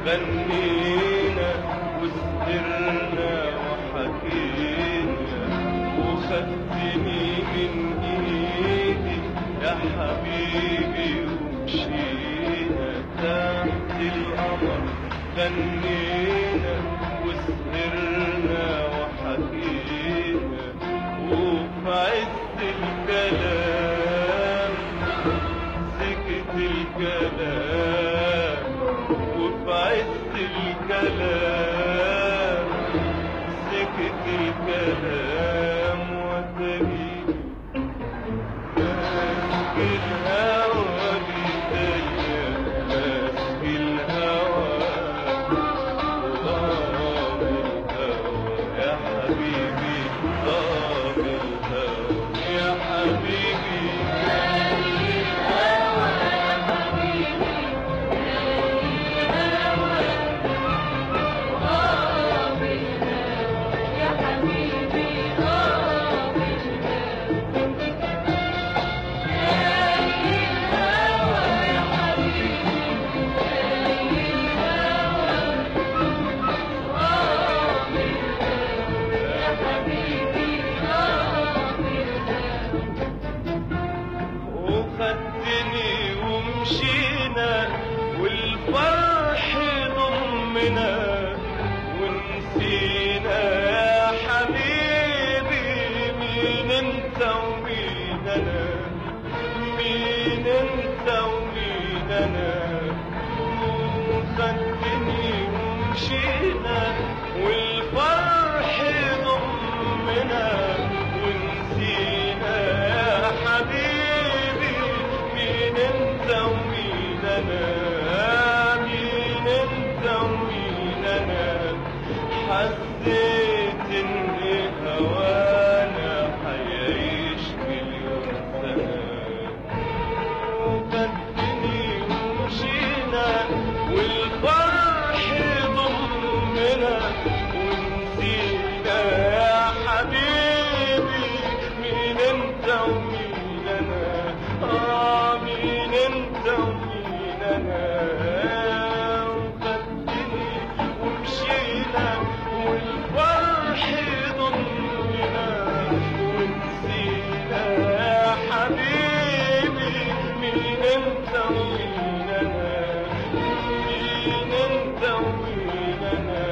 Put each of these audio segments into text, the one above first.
غنينا وسهرنا وحكينا وخدتني من ايدي يا حبيبي ومشينا تحت القمر غنينا وسهرنا وحكينا وفي عز الكلام سكت الكلام وفي عز الكلام سكت الكلام وتجيب ماسك الهوى بيديا ماسك الهوى طاب الهوى يا حبيبي طاب الهوى يا حبيبي وخدتني ومشينا والفرح ضمنا ونسينا يا حبيبي مين انت ومين انا مين انت ومين انا وخدتني ومشينا والفرح ضمنا ونسينا يا حبيبي مين انت ومين انا مين انت ومين انا حسيت ان هوانا حيعيش مليون سنة وخدتني ومشينا والفرح ضمنا ونسينا يا حبيبي مين انت ومين انا مين انت ومين انا وخدتني ومشينا والفرح ضمنا ونسينا يا حبيبي مين انت ومين انا مين انت ومين انا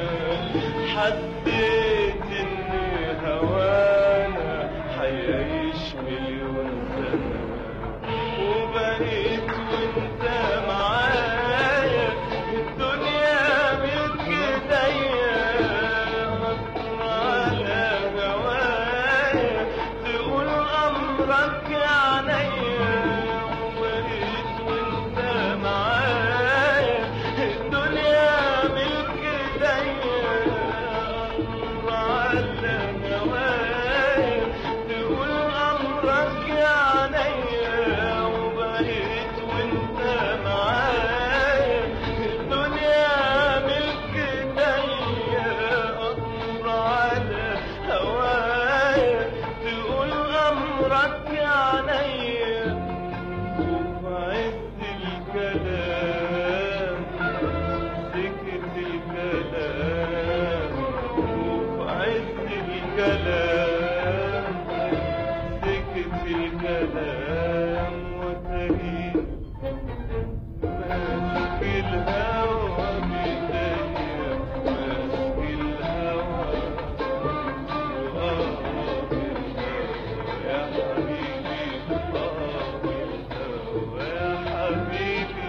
حسيت ان هوانا حيعيش مليون سنة وبقيت وانت معايا الدنيا ملك ايديا مكتوب على هوايا تقول امرك يا عينيا وبقيت وانت معايا الدنيا ملك ايديا امر على هوايا تقول امرك يا عينيا وبقيت وانت معايا الدنيا ملك ايديا امر على هوايا تقول امرك يا عينيا وفي عز الكلام سكت الكلام وفي عز الكلام سكت الكلام وتجيب ماسك الهوى بيديا ماسك الهوى طاب الهوى يا حبيبي طاب الهوى يا حبيبي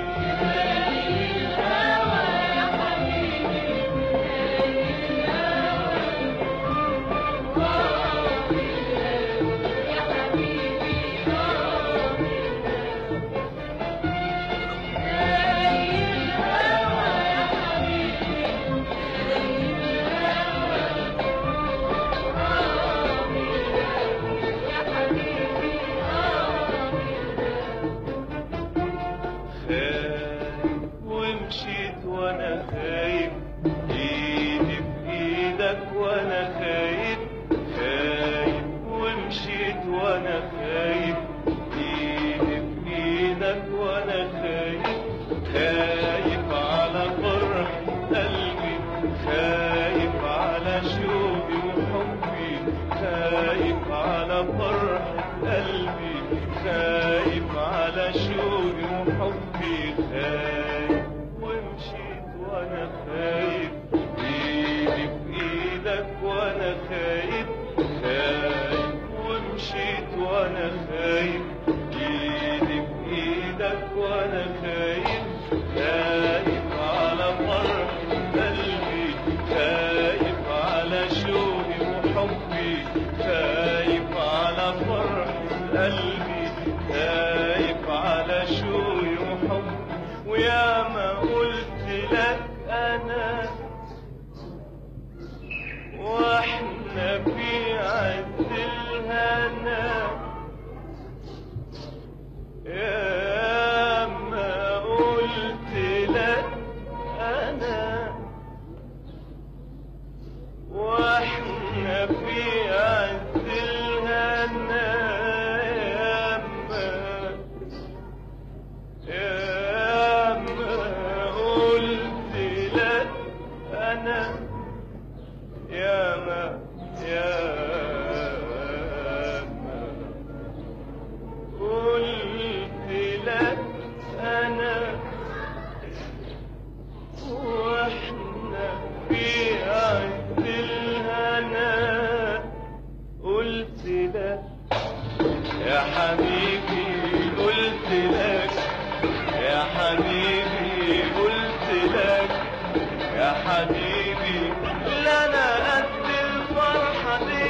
ومشيت وانا خايف ايدي بايدك وانا خايف ومشيت وانا خايف ايدي بايدك وانا خايف على فرحي خايف على فرح قلبي، خايف على شوقي وحبي، خايف على فرح قلبي، خايف على شوقي وحبي. ويا ما قلت لك انا واحنا في عز الهنا، يا ما قلت لك انا واحنا في عز الهنا، يا ما قلت لك انا، يا ما قلت لك انا واحنا في عز الهنا. قلت لك يا حبيبي، قلت لك يا حبيبي، قلت لك يا حبيبي، لا انا قد الفرحة دي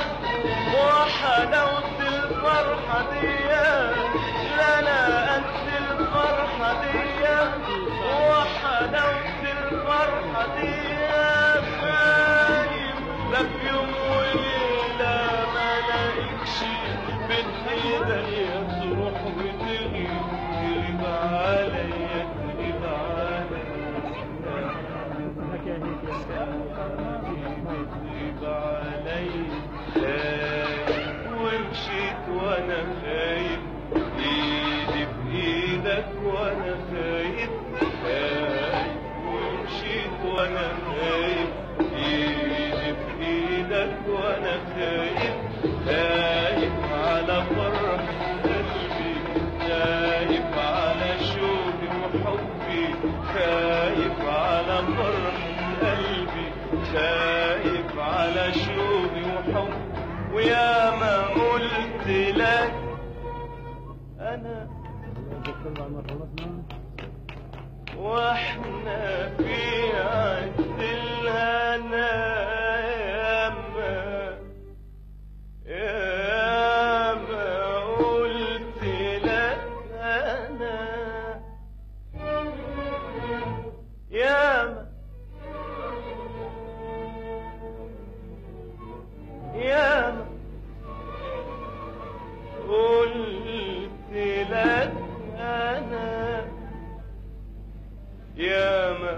وحلاوة الفرحة دي، لا انا قد الفرحة دي وحلاوة الفرحة دي. خايف لا في يوم وليلة ما لاقيكش بين ايديا تروح وتغيب، تغيب عليا، تغيب عليا، تغيب عليا. ومشيت وانا خايف، ايدي بايدك وانا خايف، ومشيت وانا خايف، ايدي بايدك وانا خايف، خايف على فرح قلبي، خايف على شوقي وحبي، خايف على فرح قلبي، خايف على شوقي وحبي. ويا ما قلت لك انا واحنا في عز الهنا، يا ما قلت لك انا، يا ما قلت لك انا، يا ما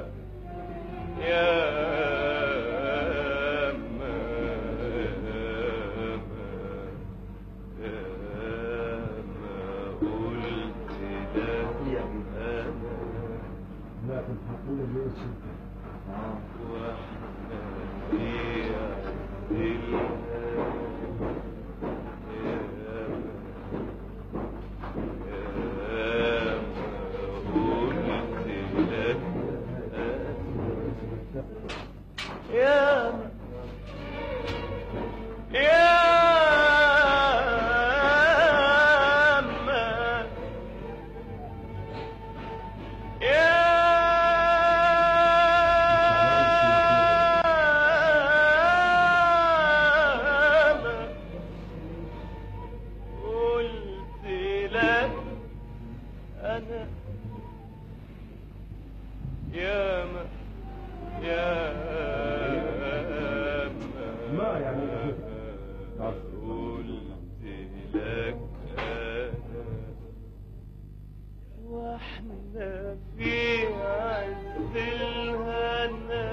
واحنا في عز الهنا.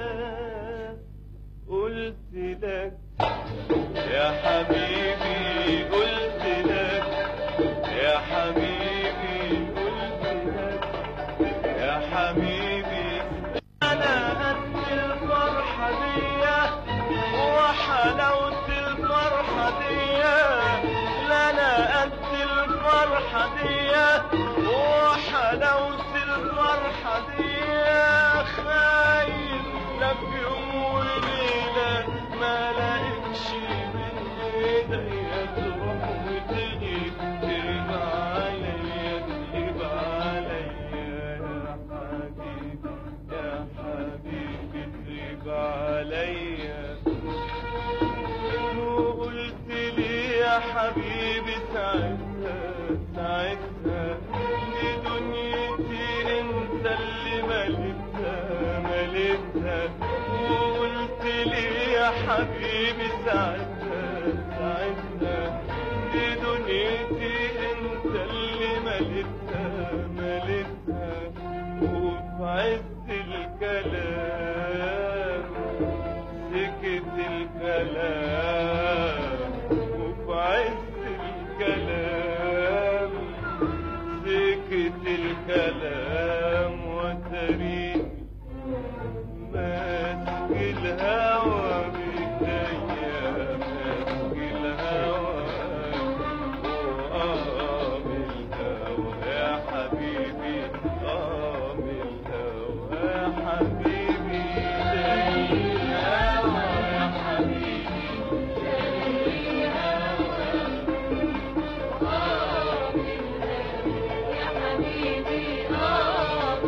قلت لك يا حبيبي، قلت لك يا حبيبي، قلت لك يا حبيبي، انا قد الفرحة دي وحلاوة الفرحة دي، لا انا قد الفرحة دي وحلاوة الفرحة دي. خايف لا في يوم وليلة ما لاقيكش من حبيبي ساعتها ساعتها دي دنيتي انت اللي مليتها مليتها وفي عز الكلام سكت الكلام وفي عز الكلام سكت الكلام وتريني ماسك الهوى بيديا ماسك الهوى وقام الهوى يا حبيبي قام الهوى يا حبيبي زي الهوى يا حبيبي زي الهوى قام الهوى يا حبيبي قام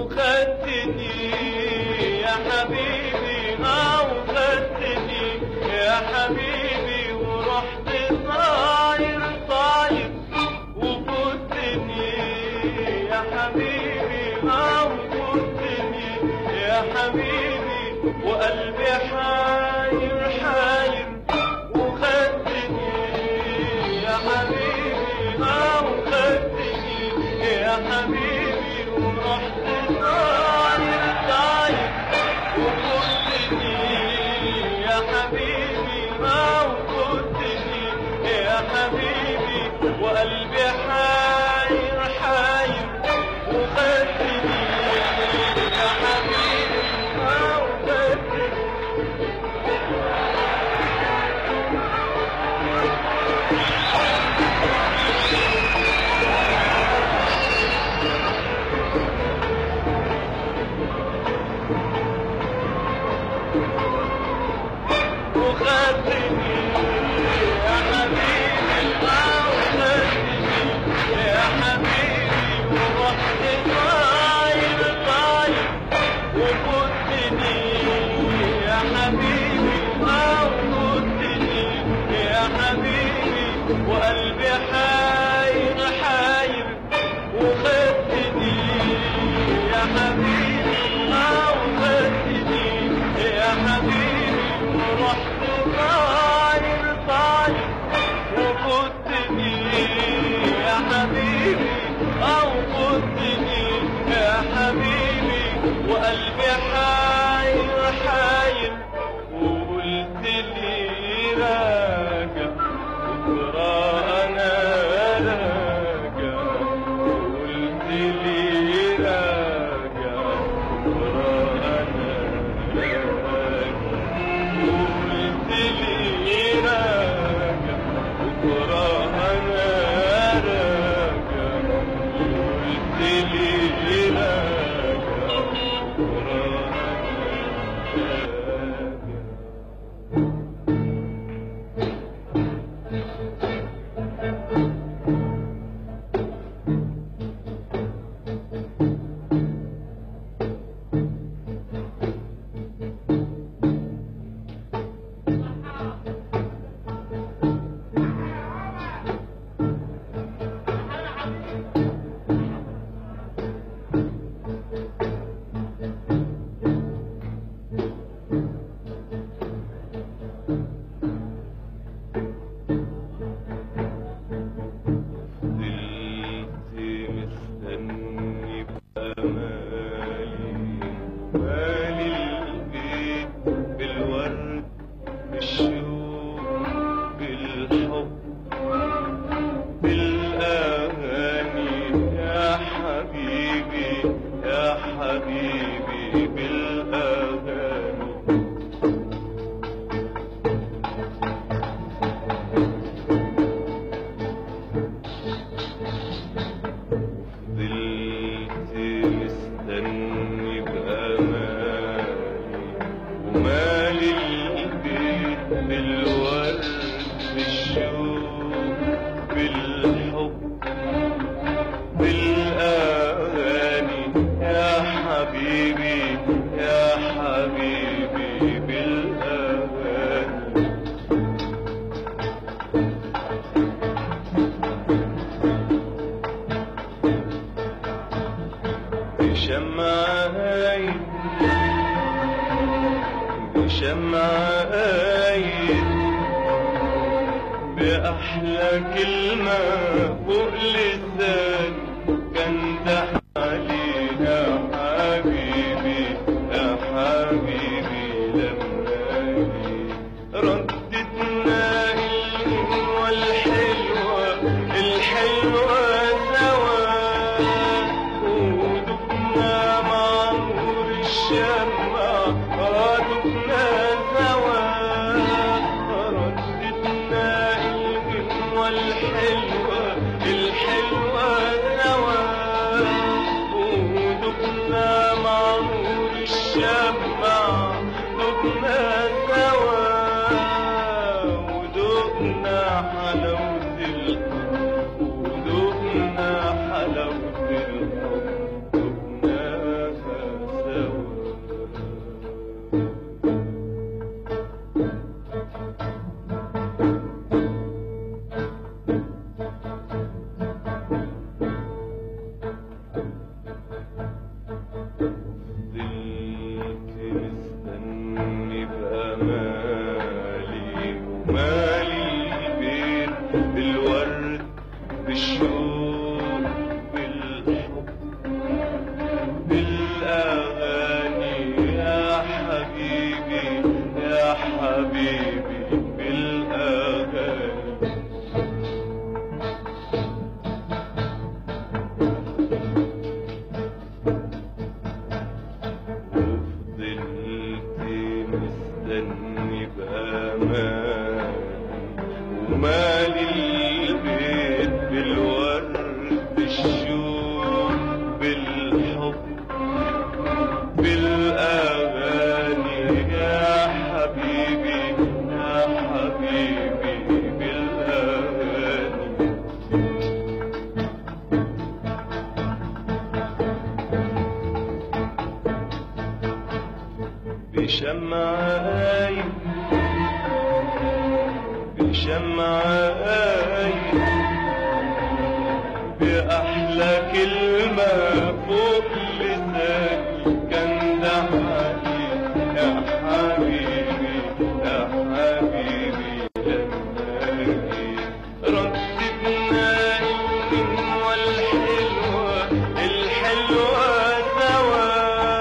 وخدتني يا حبيبي، وخدتني يا حبيبي، ورحت طاير طاير وفوتني يا حبيبي، وفوتني يا حبيبي، وقلبي حاير حاير وخدتني يا حبيبي، وخدتني يا حبيبي، ورحت طاير طاير وفوتني يا حبيبي، وفوتني يا حبيبي، وقلبي حاير حاير وخدتني يا حبيبي، وخدتني. وخدتني يا حبيبي، وخدتني يا حبيبي، ورحت طاير طاير وفوتني يا حبيبي، وفوتني يا حبيبي، وقلبي حاير حاير وخدتني يا حبيبي، وخدتني يا حبيبي، ورحت طاير طاير وفوتني يا حبيبي، وفوتني يا حبيبي، وقلبي حاير حاير، وقلت لي راجع بكرة أنا راجع، وقلت لي راجع بكرة أنا راجع، وقلت لي راجع بكرة أنا راجع، وقلت لي راجع بكرة أنا راجع. فضلت مستني بأمالي، مالي البيت بالورد بالشوق بالحب بالأغاني يا حبيبي يا حبيبي بالأغاني. فضلت مستني بأمالي، ومالي البيت بالورد بالشوق بالحب بالأغاني يا حبيبي يا حبيبي بالأغاني. بشمعاي بشمعاي بأحلى كلمة فوق لساني، كان ده عليها حبيبي يا حبيبي لما ردتنا الغنوة الحلوة الحلوة سوا، ودقنا مع نور الشمع دقنا سوا، ردتنا الغنوة الحلوة الحلوة سوا، ودقنا مع نور الشمع دقنا سوا، ودقنا حلاوة الحب، ودقنا حلاوة الحب، دقنا بشمعاي بأحلى كلمة فوق لساني كان ده حبيبي يا حبيبي يا حبيبي رتبنا الغنوة الحلوة الحلوة سوا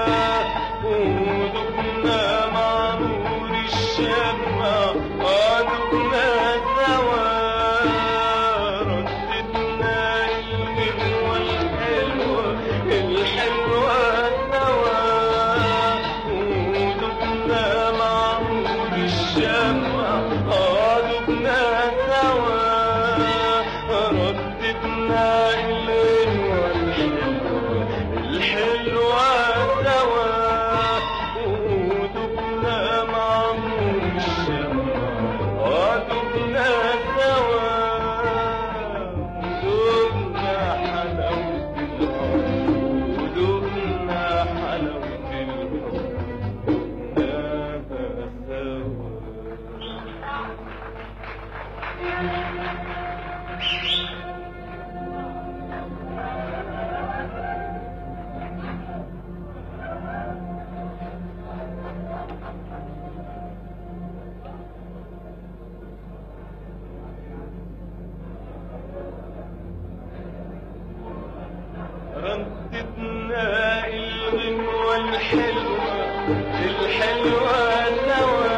ودقنا مع نور الشمع دقنا سوا رتبنا الغنوة الحلوة الحلوة سوا ودقنا مع نور الشمع دقنا سوا رددنا الغنوة الحلوة الحلوة سوا ودقنا مع نور الشمع دقنا سوا ودقنا حلاوة الحب ودقنا حلاوة الحب دقناها سوا رددنا الغنوة الحلوة الحلوة سوا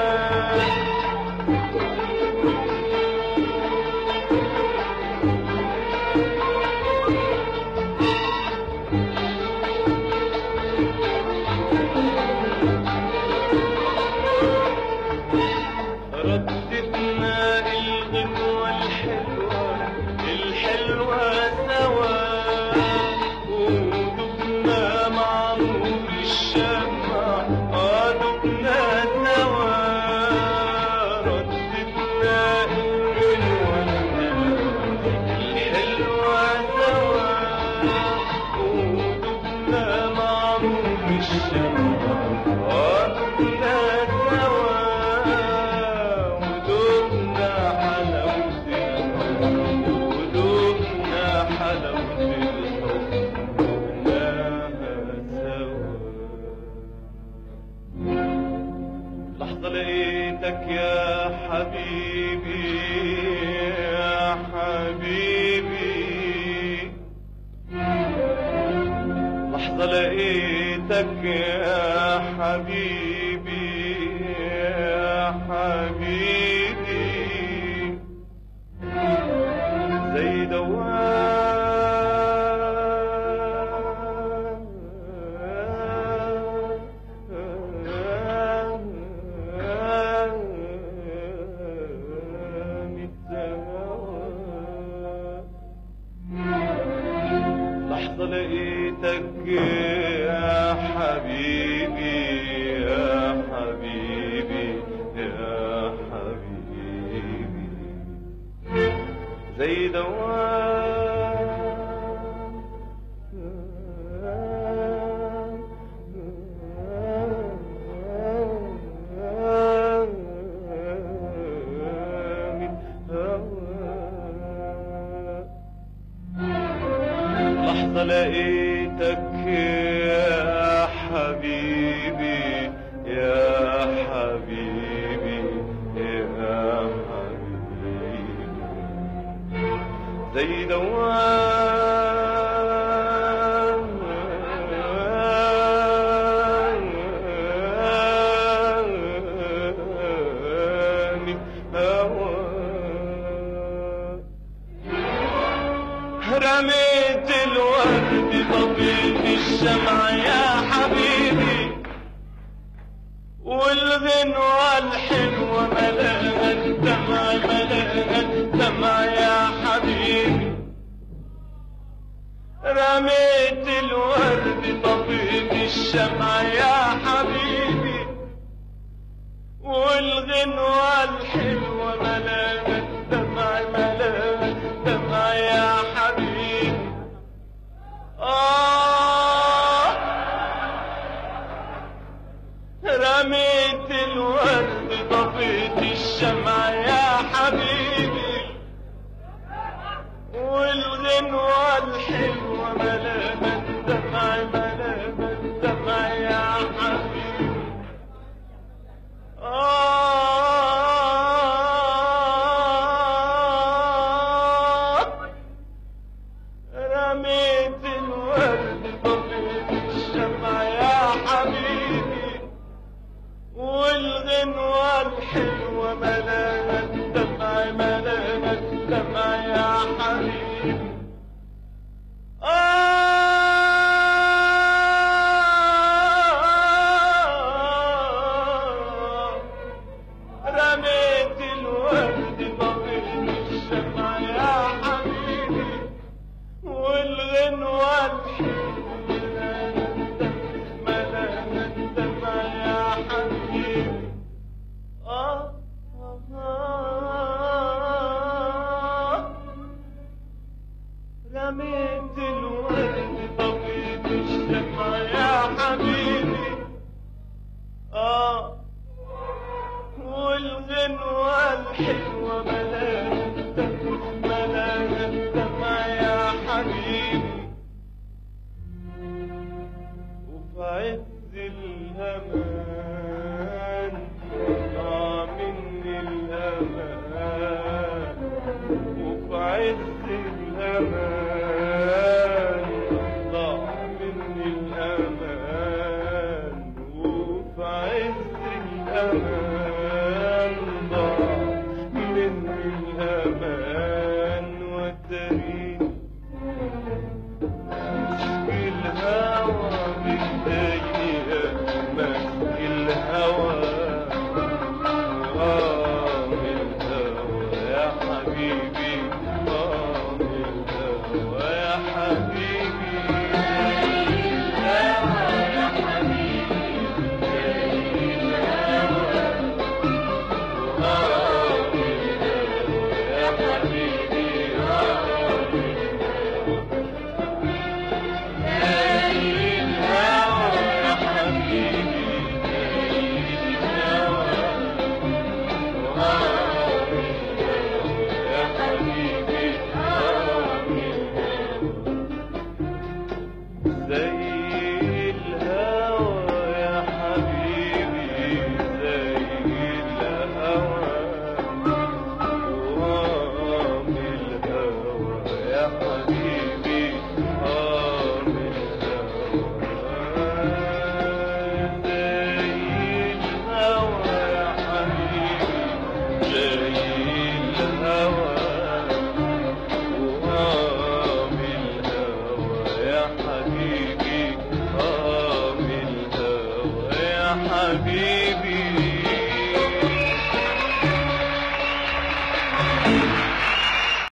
رددنا الغنوة الحلوة الحلوة سوا ودقنا مع نور الشمع دقنا سوا رددنا الغنوة الحلوة سوا ودقنا مع نور الشمع دقنا سوا ودقنا حلاوة الحب ودقنا حلاوة الحب دقناها سوا لحظة لقيتك يا حبيبي يا حبيبي لحظة لقيتك يا حبيبي يا حبيبي زي لحظة لقيتك يا حبيبي يا حبيبي يا حبيبي زي دوام لقيتك يا حبيبي يا حبيبي يا حبيبي زي دواني هواك رميت الورد طفيت الشمع يا حبيبي والغنوة الحلوة ملأها الدمع ملأها الدمع يا حبيبي رميت الورد طفيت الشمع يا حبيبي والغنوة الحلوة ملأها الدمع ملأها الدمع يا حبيبي رميت الورد طفيت الشمع يا حبيبي والغنوة الحلوة ملامة الدمع ملامة الدمع يا حبيبي رميت الورد طفيت الشمع يا حبيبي والغنوة الحلوة ملامة الدمع ملامة الدمع يا حبيبي رميت الورد طفيت الشمع يا حبيبي والغنوة الحلوة ملامة الدمع يا حبيبي رميت الورد طفيت الشمع يا حبيبي والغنوة الحلوة ملامة الدمع يا حبيبي وفي عز الهمان ضاع مني الأمان وفي عز الهمان ضاع مني الأمان وفي عز الأمان ضاع مني الأمان وتريني الهوى بالدنيا مسك الهوى الهوى يا حبيبي الهوى يا حبيبي الهوى يا حبيبي الهوى يا حبيبي حبيبي